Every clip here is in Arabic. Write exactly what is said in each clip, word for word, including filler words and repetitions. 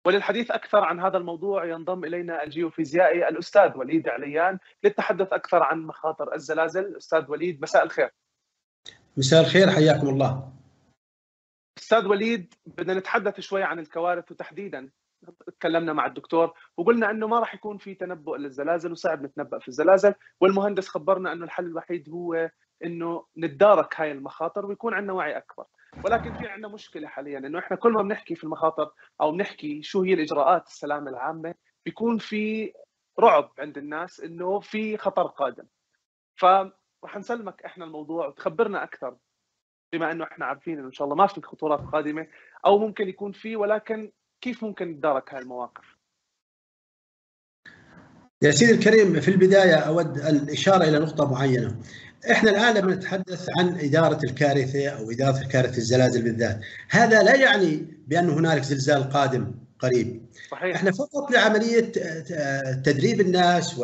وللحديث أكثر عن هذا الموضوع ينضم إلينا الجيوفيزيائي الأستاذ وليد عليان للتحدث أكثر عن مخاطر الزلازل. أستاذ وليد مساء الخير. مساء الخير، حياكم الله. أستاذ وليد، بدنا نتحدث شوي عن الكوارث، وتحديدا تكلمنا مع الدكتور وقلنا أنه ما راح يكون في تنبؤ للزلازل وصعب نتنبأ في الزلازل، والمهندس خبرنا أنه الحل الوحيد هو أنه نتدارك هاي المخاطر ويكون عندنا وعي أكبر. ولكن في عندنا مشكلة حاليا، أنه إحنا كل ما بنحكي في المخاطر أو بنحكي شو هي الإجراءات السلامة العامة بيكون في رعب عند الناس أنه في خطر قادم. فرح نسلمك إحنا الموضوع وتخبرنا أكثر، بما أنه إحنا عارفين أنه إن شاء الله ما في خطورات قادمة أو ممكن يكون في، ولكن كيف ممكن نتدارك هاي المواقف؟ يا سيدي الكريم، في البداية أود الإشارة إلى نقطة معينة. إحنا الآن لما نتحدث عن إدارة الكارثة أو إدارة كارثة الزلازل بالذات، هذا لا يعني بأن هنالك زلزال قادم قريب. صحيح. إحنا فقط لعملية تدريب الناس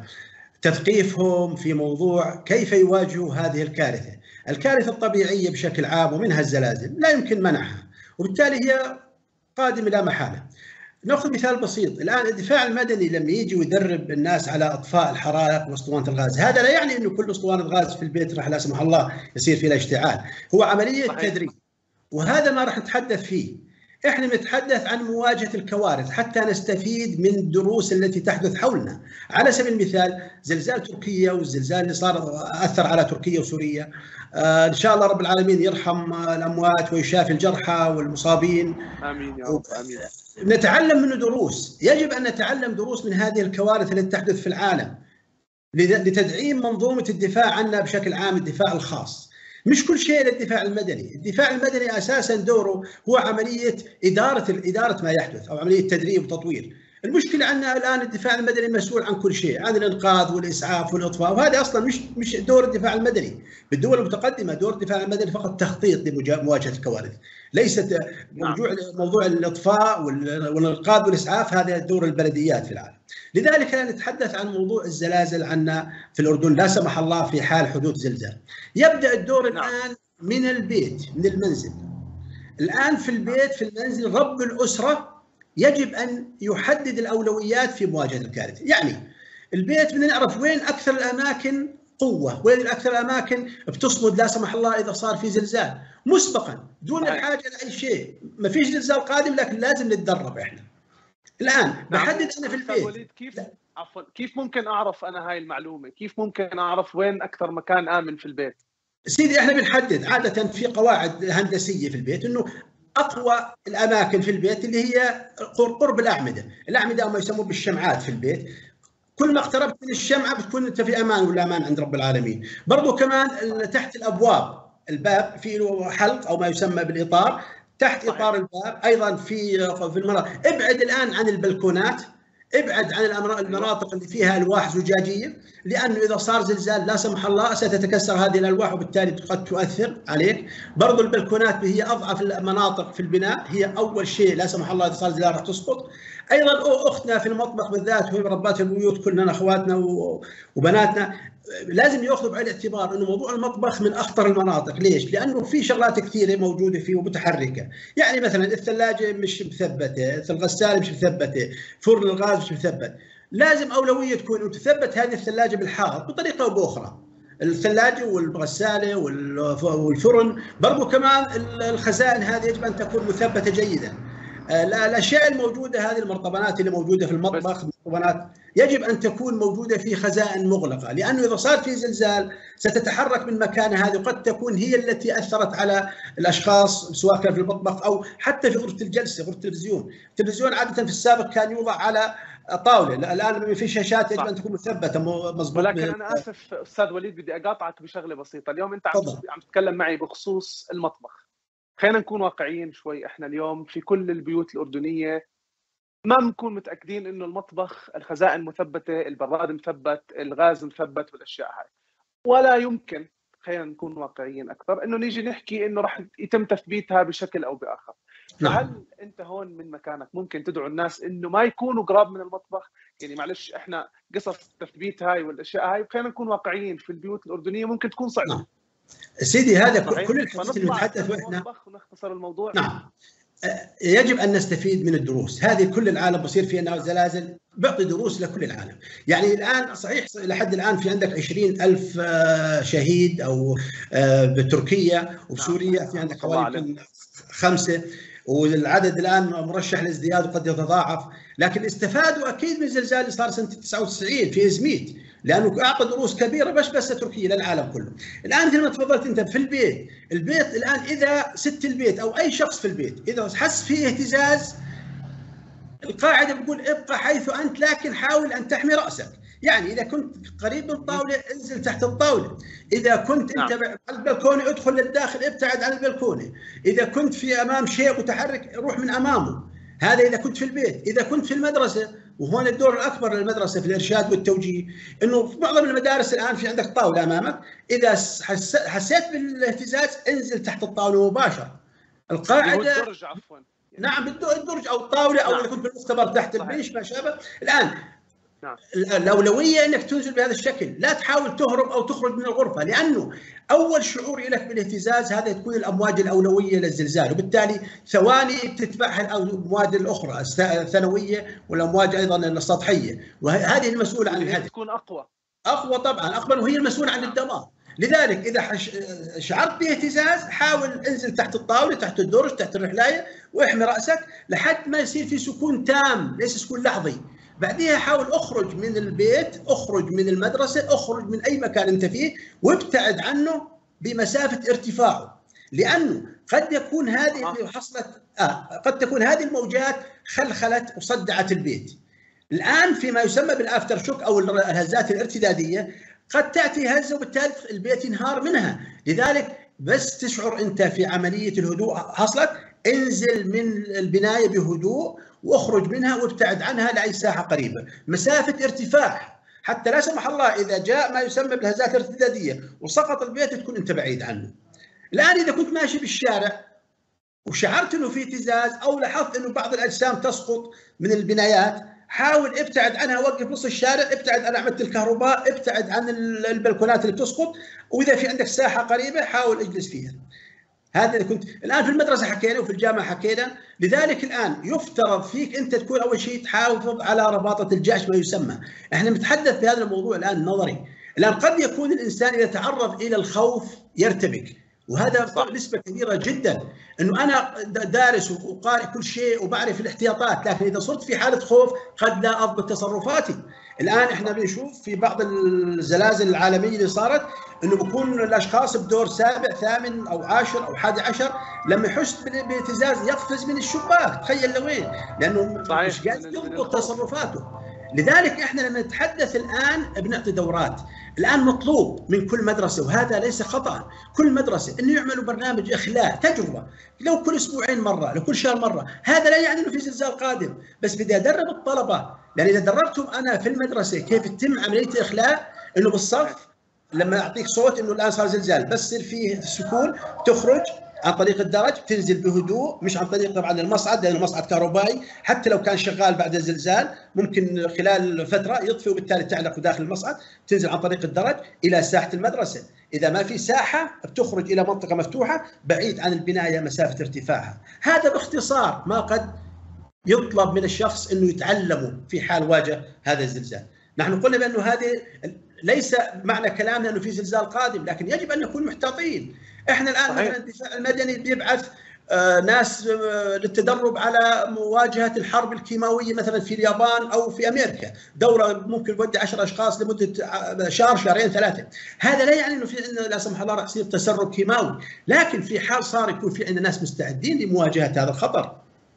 وتثقيفهم في موضوع كيف يواجهوا هذه الكارثة. الكارثة الطبيعية بشكل عام ومنها الزلازل لا يمكن منعها، وبالتالي هي قادمة لا محالة. ناخذ مثال بسيط. الآن الدفاع المدني لما يجي ويدرب الناس على إطفاء الحرائق واسطوانة الغاز، هذا لا يعني أنه كل اسطوانة غاز في البيت راح لا سمح الله يصير فيها اشتعال، هو عملية صحيح. تدريب، وهذا ما راح نتحدث فيه. احنا نتحدث عن مواجهة الكوارث حتى نستفيد من الدروس التي تحدث حولنا. على سبيل المثال زلزال تركيا والزلزال اللي صار أثر على تركيا وسوريا، آه إن شاء الله رب العالمين يرحم الأموات ويشافي الجرحى والمصابين. آمين يا رب. آمين. نتعلم منه دروس، يجب أن نتعلم دروس من هذه الكوارث التي تحدث في العالم لتدعيم منظومة الدفاع عنا بشكل عام، الدفاع الخاص. مش كل شيء للدفاع المدني، الدفاع المدني أساساً دوره هو عملية إدارة إدارة ما يحدث أو عملية تدريب وتطوير. المشكلة عندنا الآن الدفاع المدني مسؤول عن كل شيء، عن الإنقاذ والإسعاف والإطفاء، وهذا أصلاً مش مش دور الدفاع المدني. بالدول المتقدمة دور الدفاع المدني فقط تخطيط لمواجهة الكوارث، ليست موضوع موضوع الإطفاء والإنقاذ والإسعاف هذا دور البلديات في العالم. لذلك لا نتحدث عن موضوع الزلازل عنا في الأردن لا سمح الله في حال حدوث زلزال. يبدأ الدور الآن من البيت، من المنزل. الآن في البيت في المنزل رب الأسرة يجب أن يحدد الأولويات في مواجهة الكارثة. يعني البيت بدنا نعرف وين أكثر الأماكن قوة، وين أكثر الأماكن بتصمد لا سمح الله إذا صار في زلزال مسبقا دون الحاجة لأي شيء. ما فيش زلزال قادم لكن لازم نتدرب إحنا. الآن بحدد أنا في البيت. وليد، كيف عفوا كيف ممكن أعرف أنا هاي المعلومة؟ كيف ممكن أعرف وين أكثر مكان آمن في البيت؟ سيدي احنا بنحدد عادة في قواعد هندسية في البيت انه اقوى الاماكن في البيت اللي هي قرب الاعمدة، الاعمدة ما يسموه بالشمعات في البيت. كل ما اقتربت من الشمعة بتكون انت في امان والامان عند رب العالمين. برضو كمان تحت الابواب، الباب في له حلق او ما يسمى بالاطار، تحت صحيح. اطار الباب ايضا في في المناطق. ابعد الان عن البلكونات، ابعد عن المناطق اللي فيها الواح زجاجيه، لانه اذا صار زلزال لا سمح الله ستتكسر هذه الالواح وبالتالي قد تؤثر عليك. برضو البلكونات هي اضعف المناطق في البناء، هي اول شيء لا سمح الله اذا صار زلزال راح تسقط. ايضا اختنا في المطبخ بالذات وهي ربات البيوت، كلنا اخواتنا وبناتنا لازم ياخذوا بعين الاعتبار انه موضوع المطبخ من اخطر المناطق. ليش؟ لانه في شغلات كثيره موجوده فيه ومتحركه. يعني مثلا الثلاجه مش مثبته، الغساله مش مثبته، فرن الغاز مش مثبت. لازم اولويه تكون انه تثبت هذه الثلاجه بالحائط بطريقه او باخرى. الثلاجه والغساله والفرن، برضو كمان الخزائن هذه يجب ان تكون مثبته جيدا. الاشياء الموجوده هذه المرطبانات اللي موجوده في المطبخ، المرطبانات يجب ان تكون موجوده في خزائن مغلقه، لانه اذا صار في زلزال ستتحرك من مكانها هذه وقد تكون هي التي اثرت على الاشخاص سواء كان في المطبخ او حتى في غرفه الجلسه، غرفه التلفزيون. التلفزيون عاده في السابق كان يوضع على طاوله، الان لما في شاشات يجب ان تكون مثبته مضبوط. ولكن انا اسف استاذ وليد، بدي اقاطعك بشغله بسيطه. اليوم انت عم عم تتكلم معي بخصوص المطبخ. خلينا نكون واقعيين شوي. احنا اليوم في كل البيوت الأردنية ما بنكون متأكدين انه المطبخ الخزائن مثبتة، البراد مثبت، الغاز مثبت والاشياء هاي. ولا يمكن، خلينا نكون واقعيين اكثر، انه نيجي نحكي انه راح يتم تثبيتها بشكل او باخر. فهل انت هون من مكانك ممكن تدعو الناس انه ما يكونوا قراب من المطبخ؟ يعني معلش احنا قصص تثبيت هاي والاشياء هاي خلينا نكون واقعيين في البيوت الأردنية ممكن تكون صعبة. سيدي هذا كل الحديث اللي نتحدث واحنا ونختصر الموضوع. نعم يجب ان نستفيد من الدروس هذه. كل العالم بصير فيها زلازل، بعطي دروس لكل العالم. يعني الان صحيح لحد الان في عندك عشرين ألف شهيد او بتركيا، وبسوريا في عندك حوالي خمسه، والعدد الان مرشح للازدياد وقد يتضاعف. لكن استفادوا اكيد من الزلزال اللي صار سنه تسعة وتسعين في ازميت، لانه اعطى دروس كبيره مش بس تركيا للعالم كله. الان مثل ما تفضلت انت في البيت، البيت الان اذا ست البيت او اي شخص في البيت اذا حس فيه اهتزاز، القاعده بتقول ابقى حيث انت لكن حاول ان تحمي راسك. يعني اذا كنت قريب من الطاوله انزل تحت الطاوله، اذا كنت انت على البلكونه ادخل للداخل، ابتعد عن البلكونه، اذا كنت في امام شيء متحرك روح من امامه. هذا اذا كنت في البيت. اذا كنت في المدرسه، وهون الدور الاكبر للمدرسه في الارشاد والتوجيه، انه في معظم المدارس الان في عندك طاوله امامك، اذا حسيت بالاهتزاز انزل تحت الطاوله مباشره. القاعده الدرج عفوا نعم الدرج او الطاوله، او اذا كنت بالمختبر تحت البنش ما شابه. الان نعم. الأولوية أنك تنزل بهذا الشكل، لا تحاول تهرب أو تخرج من الغرفة، لأنه أول شعور لك بالاهتزاز هذا تكون الأمواج الأولوية للزلزال، وبالتالي ثواني بتتبعها الأمواج الأخرى الثانوية والأمواج أيضا السطحية، وهذه المسؤولة عن الهدف. تكون أقوى أقوى طبعا أقوى، وهي المسؤولة عن الدمار. لذلك إذا شعرت باهتزاز حاول انزل تحت الطاولة، تحت الدرج، تحت الرحلاية، واحمي رأسك لحد ما يصير في سكون تام ليس سكون لحظي. بعدها حاول اخرج من البيت، اخرج من المدرسة، اخرج من أي مكان أنت فيه، وابتعد عنه بمسافة ارتفاعه، لأنه قد يكون هذه اللي حصلت آه قد تكون هذه الموجات خلخلت وصدعت البيت. الآن فيما يسمى بالآفتر شوك أو الهزات الارتدادية، قد تأتي هزة وبالتالي البيت ينهار منها. لذلك بس تشعر أنت في عملية الهدوء حصلت، انزل من البناية بهدوء واخرج منها وابتعد عنها لأي ساحة قريبة، مسافة ارتفاع، حتى لا سمح الله إذا جاء ما يسمى بالهزات الارتدادية وسقط البيت تكون أنت بعيد عنه. الآن إذا كنت ماشي بالشارع وشعرت أنه في اهتزاز أو لاحظت أنه بعض الأجسام تسقط من البنايات، حاول ابتعد عنها، وقف نص الشارع، ابتعد عن أعمدة الكهرباء، ابتعد عن البلكونات اللي بتسقط، وإذا في عندك ساحة قريبة حاول اجلس فيها. هذا اللي كنت الآن في المدرسة حكينا وفي الجامعة حكينا. لذلك الآن يفترض فيك أنت تكون أول شيء تحافظ على رباطة الجأش ما يسمى. احنا نتحدث بهذا الموضوع الآن نظري. الآن قد يكون الإنسان إذا تعرض إلى الخوف يرتبك، وهذا نسبة كبيرة جدا. انه انا دارس وقارئ كل شيء وبعرف الاحتياطات، لكن اذا صرت في حالة خوف قد لا اضبط تصرفاتي. الان احنا بنشوف في بعض الزلازل العالمية اللي صارت انه بكون الاشخاص بدور سابع ثامن او عاشر او حادي عشر، لما يحس باهتزاز يقفز من الشباك، تخيل لوين، لانه مش قادر يضبط تصرفاته. لذلك احنا لما نتحدث الان بنعطي دورات. الان مطلوب من كل مدرسه، وهذا ليس خطا، كل مدرسه انه يعملوا برنامج اخلاء تجربه، لو كل اسبوعين مره، لو كل شهر مره. هذا لا يعني انه في زلزال قادم، بس بدي ادرب الطلبه، لان اذا دربتهم انا في المدرسه كيف تتم عمليه اخلاء، انه بالصف لما اعطيك صوت انه الان صار زلزال بس يصير فيه سكون، تخرج عن طريق الدرج، تنزل بهدوء، مش عن طريق طبعا المصعد، لانه المصعد كهربائي حتى لو كان شغال بعد الزلزال ممكن خلال فتره يطفي وبالتالي تعلق داخل المصعد. تنزل عن طريق الدرج الى ساحه المدرسه، اذا ما في ساحه بتخرج الى منطقه مفتوحه بعيد عن البنايه مسافه ارتفاعها. هذا باختصار ما قد يطلب من الشخص انه يتعلمه في حال واجه هذا الزلزال. نحن قلنا بانه هذه ليس معنى كلامنا انه في زلزال قادم، لكن يجب ان نكون محتاطين. احنا الان مثلا الدفاع المدني بيبعث آه ناس آه للتدرب على مواجهه الحرب الكيماويه مثلا في اليابان او في امريكا، دوره ممكن تودي عشرة اشخاص لمده شهر شهرين ثلاثه. هذا لا يعني انه في عندنا لا سمح الله راح يصير تسرب كيماوي، لكن في حال صار يكون في عندنا ناس مستعدين لمواجهه هذا الخطر.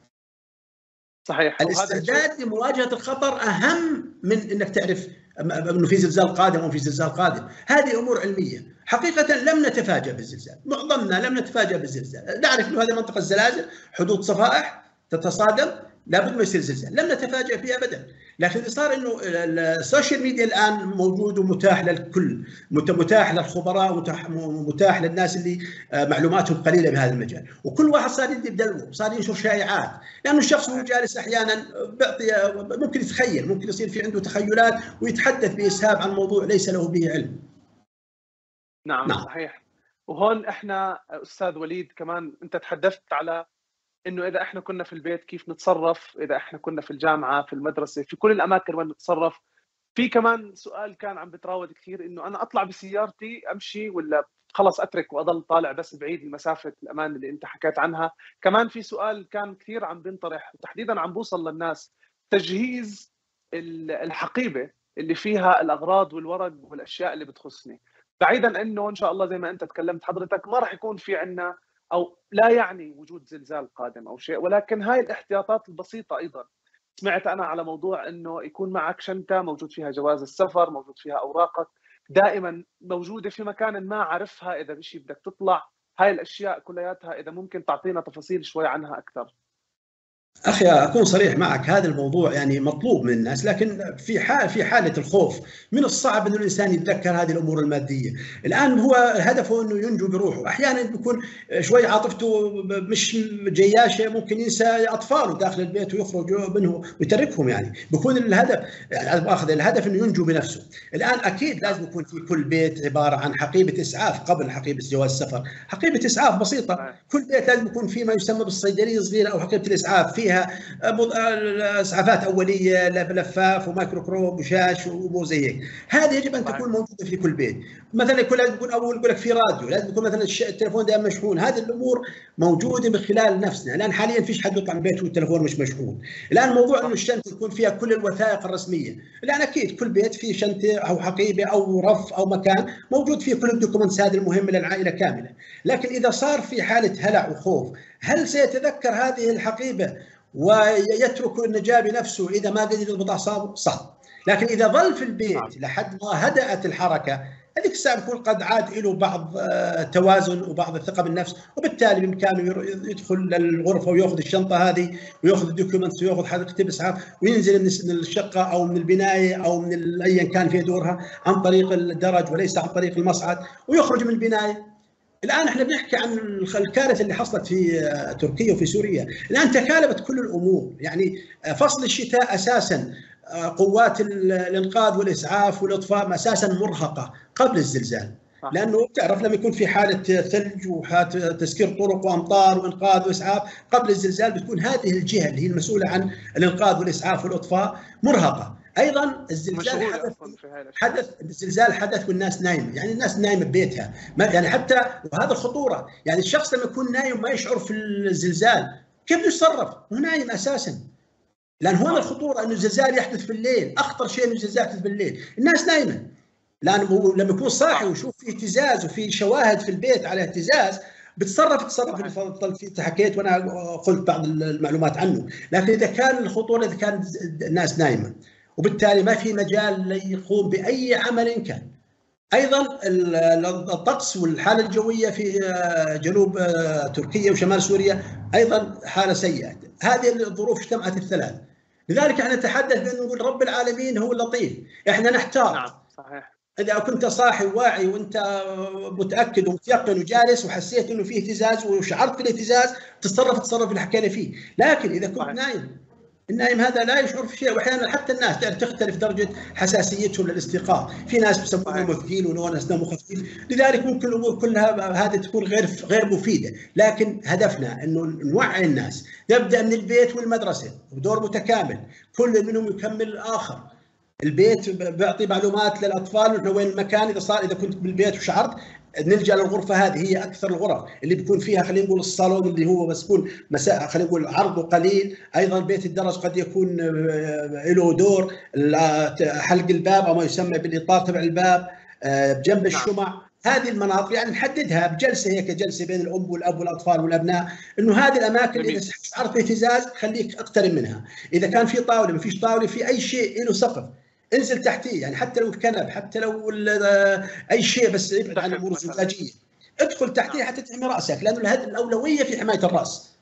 صحيح. الاستعداد لمواجهه الخطر اهم من انك تعرف انه في زلزال قادم او في زلزال قادم. هذه امور علميه. حقيقه لم نتفاجأ بالزلزال، معظمنا لم نتفاجأ بالزلزال، نعرف انه هذه منطقه الزلازل، حدود صفائح تتصادم، لابد ما يصير زلزال، لم نتفاجأ فيه ابدا. لكن اللي صار انه السوشيال ميديا الان موجود ومتاح للكل، متاح للخبراء، متاح للناس اللي معلوماتهم قليله بهذا المجال، وكل واحد صار يدي بدلوه، صار ينشر شائعات، لانه الشخص وهو جالس احيانا بيعطي ممكن يتخيل، ممكن يصير في عنده تخيلات ويتحدث باسهاب عن موضوع ليس له به علم. نعم, نعم. صحيح. وهون احنا استاذ وليد كمان انت تحدثت على انه اذا احنا كنا في البيت كيف نتصرف، اذا احنا كنا في الجامعه، في المدرسه، في كل الاماكن وين نتصرف. في كمان سؤال كان عم بتراود كثير، انه انا اطلع بسيارتي امشي ولا خلص اترك واضل طالع بس بعيد المسافه الامان اللي انت حكيت عنها. كمان في سؤال كان كثير عم بينطرح وتحديدا عم بوصل للناس، تجهيز الحقيبه اللي فيها الاغراض والورق والاشياء اللي بتخصني، بعيدا انه ان شاء الله زي ما انت تكلمت حضرتك ما راح يكون في عندنا او لا يعني وجود زلزال قادم او شيء، ولكن هاي الاحتياطات البسيطه ايضا. سمعت انا على موضوع انه يكون معك شنطه موجود فيها جواز السفر، موجود فيها اوراقك دائما موجوده في مكان ما، عارفها اذا بشي بدك تطلع. هاي الاشياء كلياتها اذا ممكن تعطينا تفاصيل شوي عنها اكثر. اخي اكون صريح معك، هذا الموضوع يعني مطلوب من الناس، لكن في حال في حاله الخوف من الصعب انه الانسان يتذكر هذه الامور الماديه. الان هو هدفه انه ينجو بروحه، احيانا بيكون شوي عاطفته مش جياشه، ممكن ينسى اطفاله داخل البيت ويخرج منه ويتركهم، يعني بيكون الهدف يعني اخذ الهدف انه ينجو بنفسه. الان اكيد لازم يكون في كل بيت عباره عن حقيبه اسعاف قبل حقيبه جواز السفر، حقيبه اسعاف بسيطه. كل بيت لازم يكون في ما يسمى بالصيدليه صغيره او حقيبه الاسعاف، فيها اسعافات اوليه، لفاف وميكروكروب وشاش وامور زي هيك. هذه يجب ان تكون موجوده في كل بيت. مثلا يكون لازم يكون اول يقول لك في راديو، لازم يكون مثلا التليفون دائما مشحون. هذه الامور موجوده من خلال نفسنا. الان حاليا فيش حد يطلع من بيته والتليفون مش مشحون. الان موضوع انه الشنطه يكون فيها كل الوثائق الرسميه. الان اكيد كل بيت فيه شنطه او حقيبه او رف او مكان موجود فيه كل الدوكيومنتس هذه المهمه للعائله كامله. لكن اذا صار في حاله هلع وخوف، هل سيتذكر هذه الحقيبه ويترك النجاة بنفسه إذا ما قدر يضبط أعصابه؟ صعب. لكن إذا ظل في البيت لحد ما هدأت الحركة، هذيك الساعة بيكون قد عاد له بعض توازن وبعض الثقة بالنفس، وبالتالي بإمكانه يدخل الغرفة ويأخذ الشنطة هذه ويأخذ الدوكيومنتس ويأخذ حقيبة إسعاف وينزل من الشقة أو من البناية أو من أيا كان في دورها عن طريق الدرج وليس عن طريق المصعد، ويخرج من البناية. الآن احنا بنحكي عن الكارثة اللي حصلت في تركيا وفي سوريا، الآن تكالبت كل الأمور. يعني فصل الشتاء أساسا قوات الإنقاذ والإسعاف والإطفاء أساسا مرهقة قبل الزلزال، لأنه تعرف لما يكون في حالة ثلج وحالة تسكير طرق وأمطار وإنقاذ وإسعاف قبل الزلزال، بتكون هذه الجهة اللي هي المسؤولة عن الإنقاذ والإسعاف والإطفاء مرهقة. ايضا الزلزال حدث حدث الزلزال حدث والناس نايمه، يعني الناس نايمه ببيتها، ما يعني حتى وهذا الخطوره. يعني الشخص لما يكون نايم ما يشعر في الزلزال كيف يتصرف؟ هو نايم اساسا. لان هون الخطوره انه الزلزال يحدث في الليل، اخطر شيء انه الزلزال يحدث بالليل، الناس نايمه. لانه لما يكون صاحي ويشوف في اهتزاز وفي شواهد في البيت على اهتزاز بتصرف تصرف اللي في حكيت وانا قلت بعض المعلومات عنه. لكن اذا كان الخطوره اذا كان الناس نايمه وبالتالي ما في مجال يقوم باي عمل كان. ايضا الطقس والحاله الجويه في جنوب تركيا وشمال سوريا ايضا حاله سيئه. هذه الظروف اجتمعت الثلاث، لذلك احنا نتحدث بانه نقول رب العالمين هو اللطيف. احنا نحتاط. نعم صحيح. اذا كنت صاحي وواعي وانت متاكد ومتيقن وجالس وحسيت انه في اهتزاز وشعرت بالاهتزاز تتصرف التصرف اللي حكينا فيه. لكن اذا كنت صحيح. نايم، النايم هذا لا يشعر في شيء، واحيانا حتى الناس تختلف درجه حساسيتهم للاستيقاظ، في ناس بيسموه مثقيل وناس نوم خفيف، لذلك ممكن الامور كلها هذه تكون غير غير مفيده. لكن هدفنا انه نوعي الناس، نبدا من البيت والمدرسه بدور متكامل، كل منهم يكمل الاخر. البيت بيعطي معلومات للاطفال وين المكان، اذا صار اذا كنت بالبيت وشعرت نلجا للغرفه هذه، هي اكثر الغرف اللي بيكون فيها خلينا نقول الصالون اللي هو بس يكون مساء خلينا نقول عرضه قليل. ايضا بيت الدرج قد يكون له دور حلق الباب او ما يسمى بالاطار تبع الباب بجنب الشمع. هذه المناطق يعني نحددها بجلسه هيك، جلسه بين الام والاب والاطفال والابناء، انه هذه الاماكن اذا شعرت باهتزاز خليك اقترب منها. اذا كان في طاوله ما فيش طاوله، في اي شيء له سقف انزل تحتيه، يعني حتى لو كنب حتى لو اي شيء بس ابعد عن الامور الزجاجيه، ادخل تحتيه حتى تحمي راسك، لانه الاولويه في حمايه الراس.